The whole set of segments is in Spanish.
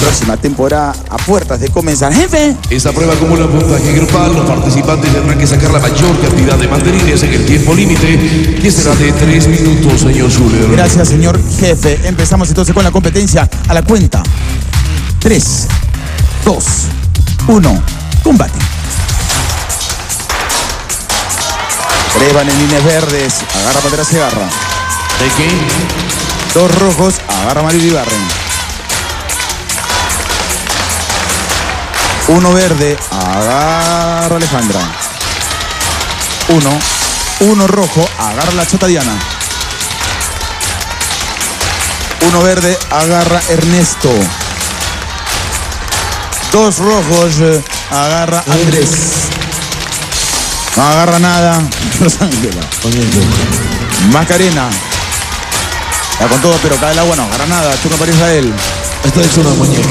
próxima temporada a puertas de comenzar. Jefe. Esta prueba acumula puntaje grupal. Los participantes tendrán que sacar la mayor cantidad de banderines en el tiempo límite, que será de 3 minutos, señor Zuller. Gracias, señor jefe. Empezamos entonces con la competencia. A la cuenta. 3, 2, 1. Combate. Treban en líneas verdes. Agarra Pantera, se agarra. ¿De qué? 2 rojos. Agarra Mario Ibarren. 1 verde. Agarra Alejandra. 1 rojo. Agarra la Chota Diana. 1 verde. Agarra Ernesto. 2 rojos. Agarra Andrés. No agarra nada. Rosángela. Macarena. Ya con todo, pero cae el agua, no agarra nada. Turno para Israel. Esta es una muñeca.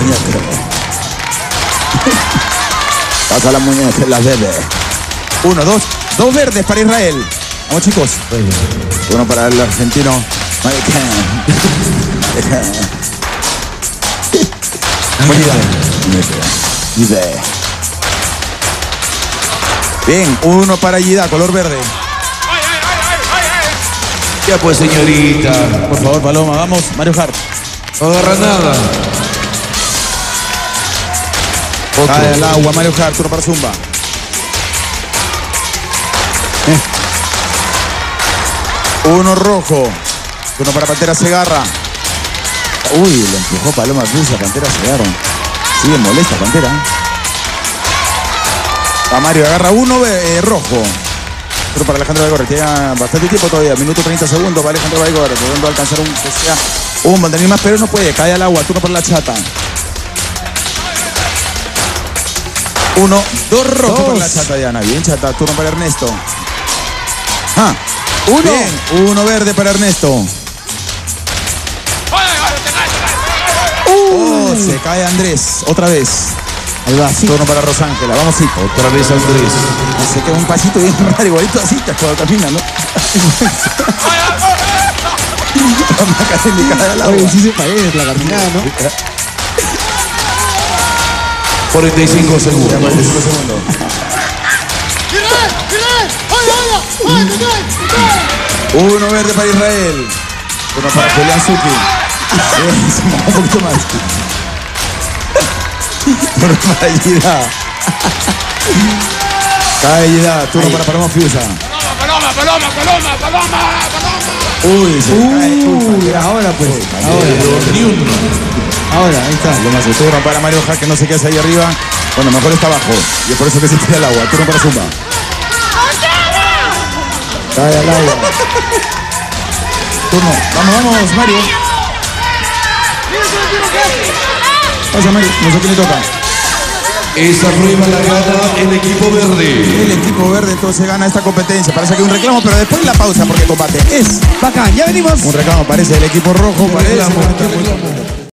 Pasa la muñeca, la bebe. 1, 2 verdes para Israel. Vamos, chicos. 1 para el argentino. Bien, 1 para Yida, color verde. Ya pues, señorita. Por favor, Paloma, vamos. Mario Hart. No agarra nada. Cae al agua, Mario Hart, turno para Zumba. 1 rojo. Turno para Pantera, se agarra. Uy, le empujó Paloma Cruz a Pantera, se agarra. Sigue molesta Pantera. A Mario, agarra 1 rojo. Turno para Alejandro Baigorre. Tiene bastante tiempo todavía. Minuto 30 segundos para Alejandro Baigorre. Tratando de alcanzar un banderín más, pero no puede. Cae al agua. Turno para la Chata. 2 rojos para la Chata Diana. Bien, Chata. Turno para Ernesto. 1. Bien, 1 verde para Ernesto. Se cae Andrés. Otra vez. Ahí va, sí. Turno para Rosángela. Vamos, sí. Otra vez Andrés. Se queda un pasito bien raro, igualito así, cuando camina, ¿no? Oye, sí se parece la caminada, ¿no? 45 segundos. 45 segundos. 1 verde para Israel. 1 para Julián Zucchi. Un poquito más. 1 para Yida. Cae Yida. Turno para Paloma Fiusa. Paloma. Uy, se cae. Ahora pues. Ahora, ahí está. Lo más turno para Mario Hart, que no sé qué hace ahí arriba. Bueno, mejor está abajo. Y es por eso que se tira al agua. Turno para Zumba. Cae al agua. Turno. Vamos, Mario. Pasa, Mario. No sé quién le toca. Esa prueba la gana el equipo verde. El equipo verde entonces gana esta competencia. Parece que hay un reclamo, pero después la pausa porque el combate es bacán, ya venimos. un reclamo, parece del equipo rojo. Parece.